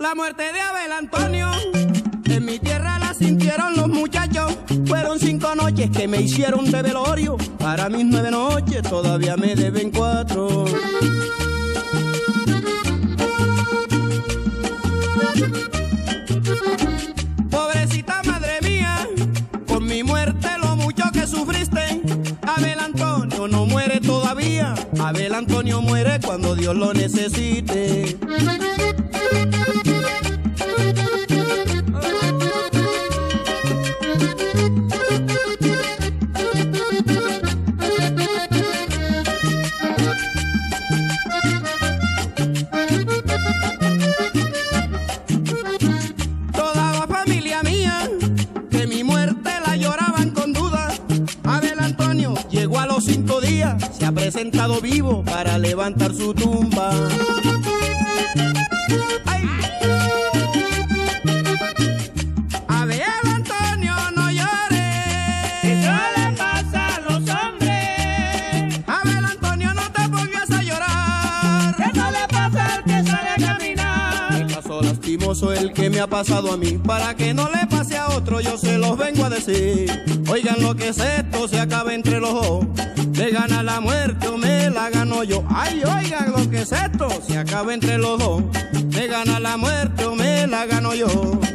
La muerte de Abel Antonio, en mi tierra la sintieron los muchachos. Fueron 5 noches que me hicieron de velorio. Para mis 9 noches todavía me deben 4. Pobrecita madre mía, con mi muerte lo mucho que sufriste. Abel Antonio no muere todavía. Abel Antonio muere cuando Dios lo necesite. Toda la familia mía, que mi muerte la lloraban con duda. Abel Antonio llegó a los 5 días, se ha presentado vivo para levantar su tumba. ¡Ay! Abel Antonio, no llores, Eso le pasa a los hombres. Abel Antonio, no te pongas a llorar. Eso le pasa al que sale a caminar. El caso lastimoso el que me ha pasado a mí, para que no le pase a otro yo se los vengo a decir. Oigan lo que es esto, se acaba entre los dos. ¿Me gana la muerte o me la gano yo? Ay, oigan lo que es esto, se acaba entre los dos. ¿Me gana la muerte o me la gano yo?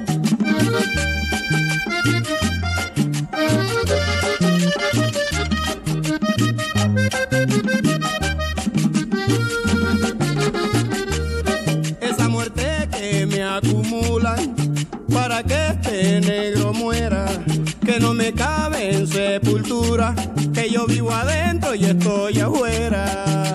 Esa muerte que me acumulan para que este negro muera, que no me cabe en sepultura, que yo vivo adentro y estoy afuera.